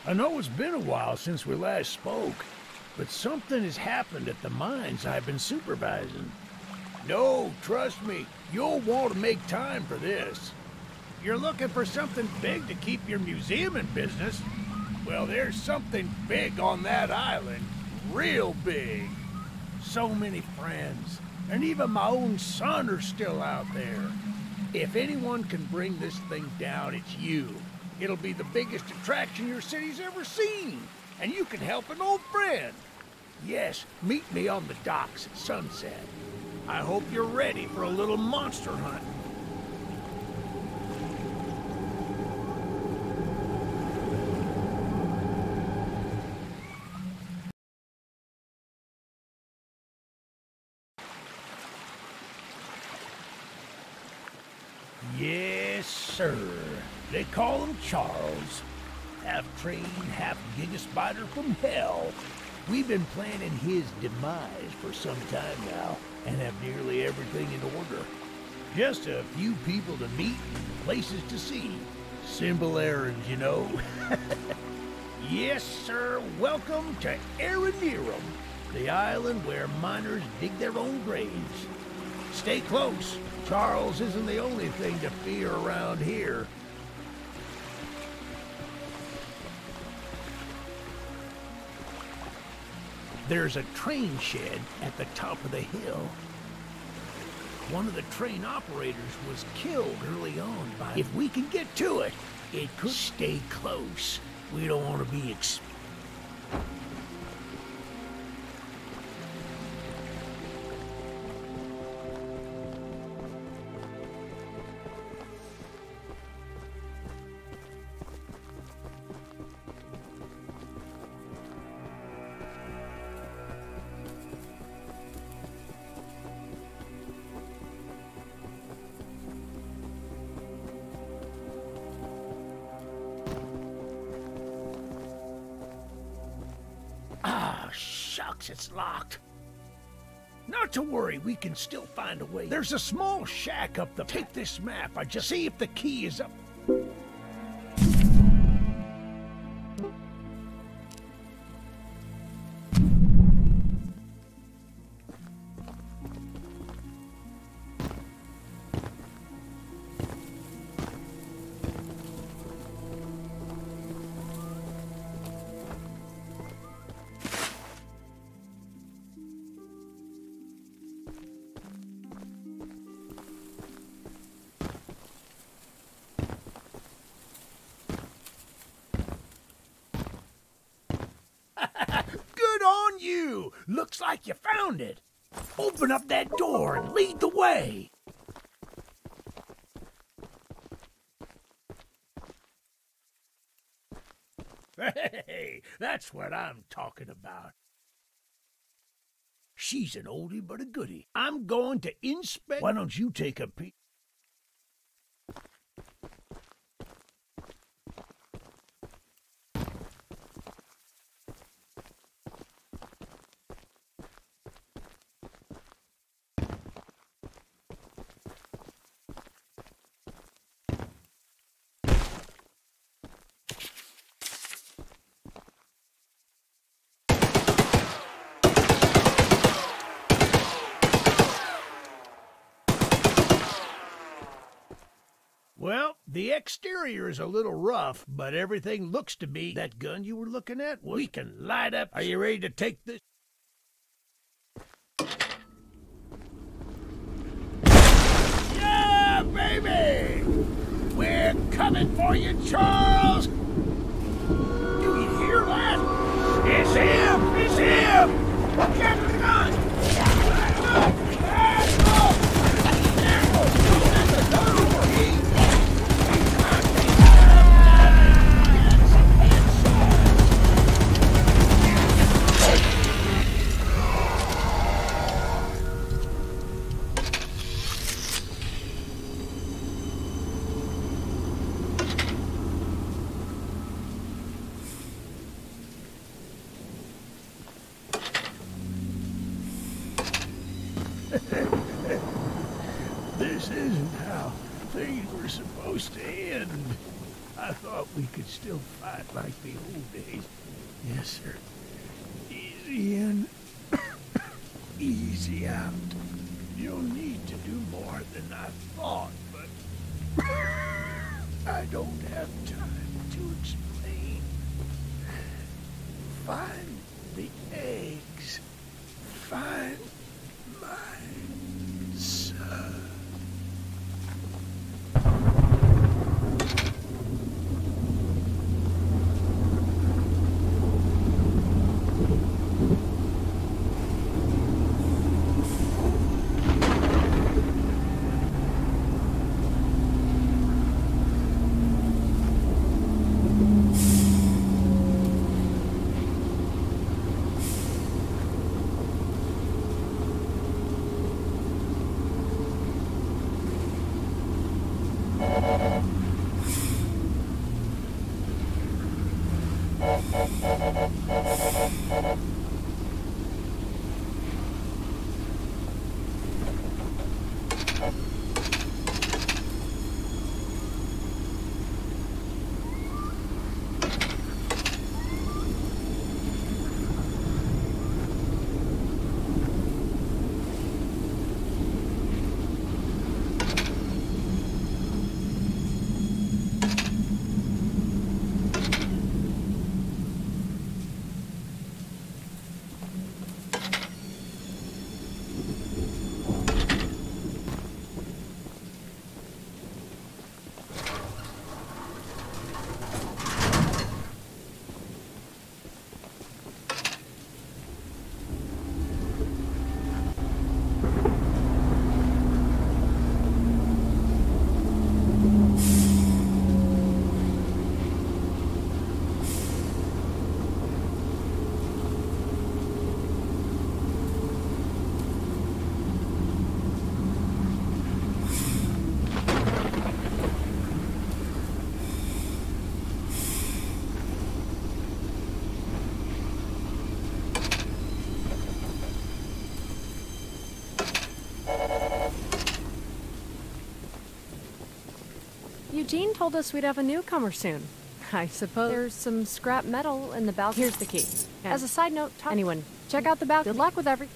I know it's been a while since we last spoke, but something has happened at the mines I've been supervising. No, trust me, you'll want to make time for this. You're looking for something big to keep your museum in business? Well, there's something big on that island. Real big. So many friends, and even my own son are still out there. If anyone can bring this thing down, it's you. It'll be the biggest attraction your city's ever seen, and you can help an old friend. Yes, meet me on the docks at sunset. I hope you're ready for a little monster hunt. Yes, sir. They call him Charles. Half train, half giga-spider from hell. We've been planning his demise for some time now, and have nearly everything in order. Just a few people to meet and places to see. Simple errands, you know. Yes, sir. Welcome to Aranearum, the island where miners dig their own graves. Stay close. Charles isn't the only thing to fear around here. There's a train shed at the top of the hill. One of the train operators was killed early on by... If we can get to it, it could stay close. We don't want to be Shucks, it's locked. Not to worry, we can still find a way. There's a small shack up the... Take this map. I just see if the key is up. Good on you! Looks like you found it. Open up that door and lead the way. Hey, that's what I'm talking about. She's an oldie but a goodie. I'm going to inspect... Why don't you take a peek? Well, the exterior is a little rough, but everything looks to be... That gun you were looking at, we can light up. Are you ready to take this? Yeah, baby! We're coming for you, Charles! Do you hear that? It's him! It's him! Get the gun! This isn't how things were supposed to end. I thought we could still fight like the old days. Yes, sir. Easy in, easy out. You'll need to do more than I thought, but I don't have time to explain. Find the eggs. Find my son. Eugene told us we'd have a newcomer soon. I suppose there's some scrap metal in the balcony. Here's the key. As a side note, anyone, check out the balcony. Good luck with every...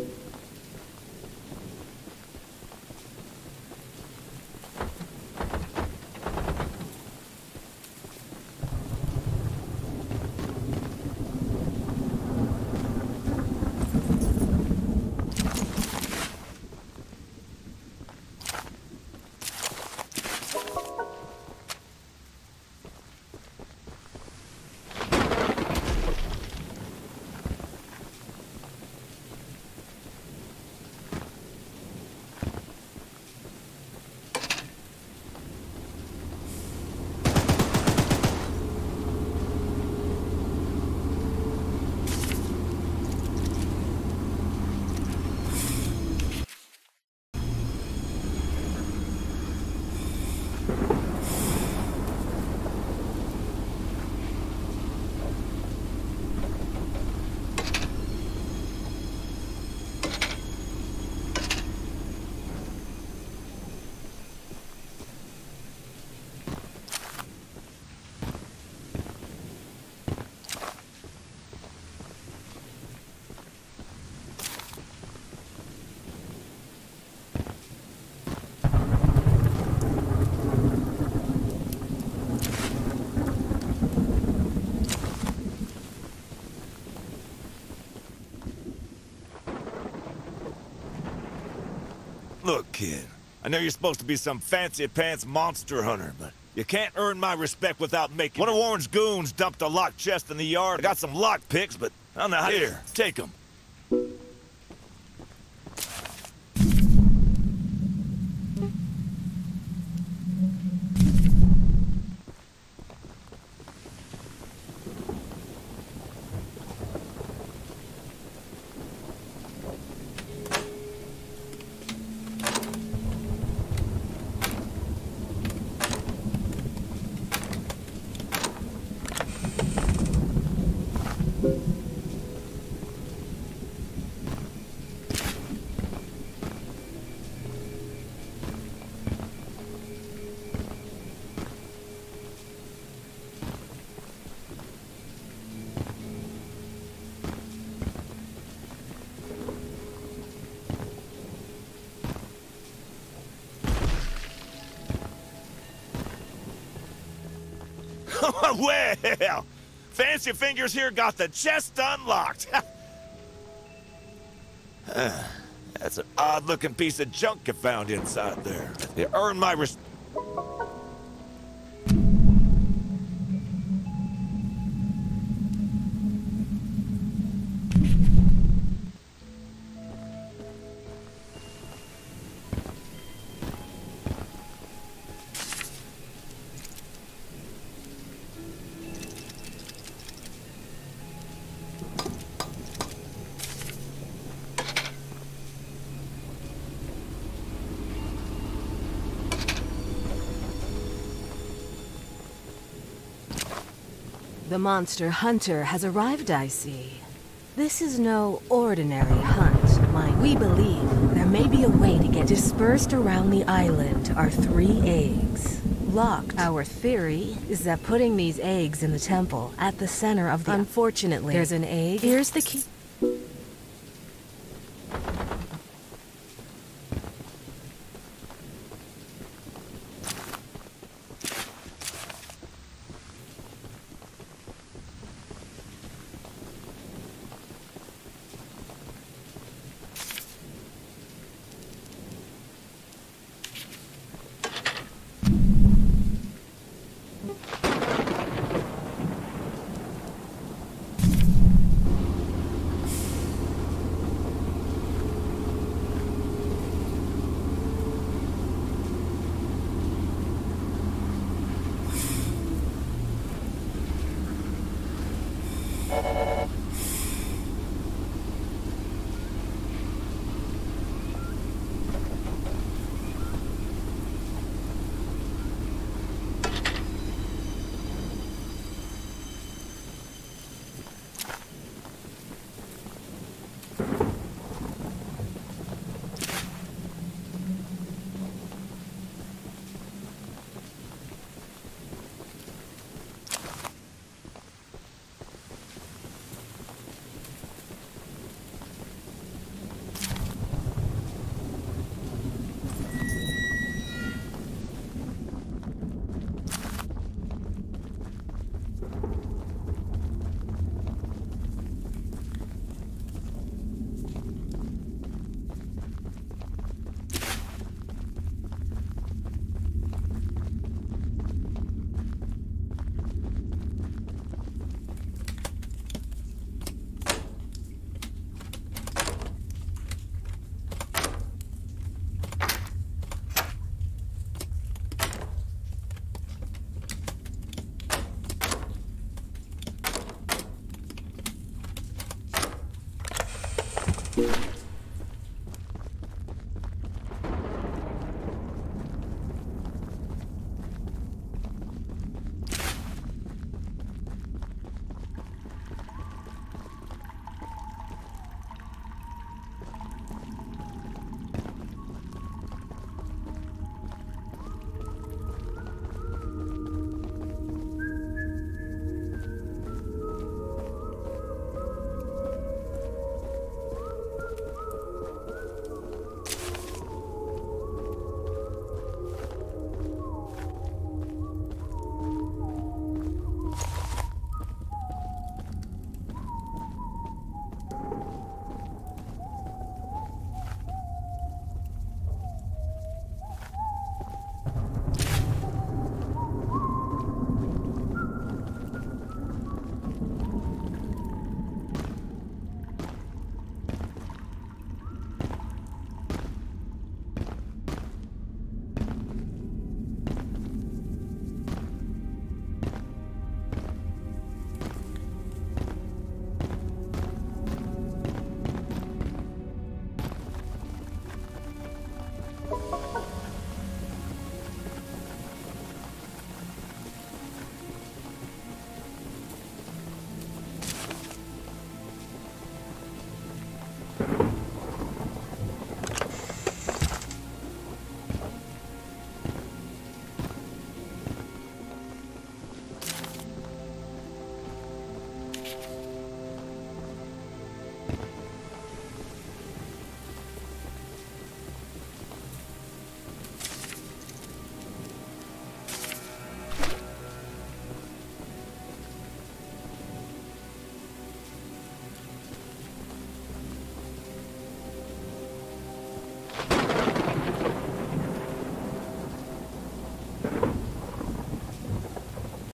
Look, kid, I know you're supposed to be some fancy-pants monster hunter, but you can't earn my respect without making... One of Warren's goons dumped a locked chest in the yard. I got some lock picks, but I don't know how... Here, take them. Well, Fancy Fingers here got the chest unlocked. That's an odd-looking piece of junk you found inside there. You earned my respect. The monster hunter has arrived, I see. This is no ordinary hunt, mind. We believe there may be a way to get dispersed around the island are 3 eggs. Locked. Our theory is that putting these eggs in the temple at the center of the... Unfortunately, there's an egg. Here's the key.